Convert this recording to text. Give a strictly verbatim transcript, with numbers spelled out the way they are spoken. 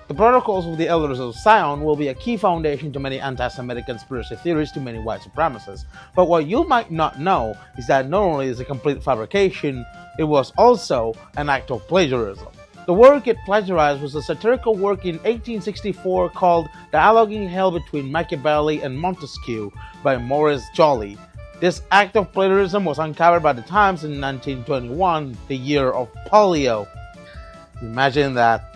The Protocols of the Elders of Zion will be a key foundation to many anti-Semitic conspiracy theories to many white supremacists. But what you might not know is that not only is it a complete fabrication, it was also an act of plagiarism. The work it plagiarized was a satirical work in eighteen sixty-four called Dialoguing Hell Between Machiavelli and Montesquieu by Maurice Joly. This act of plagiarism was uncovered by the Times in nineteen twenty-one, the year of polio. Imagine that.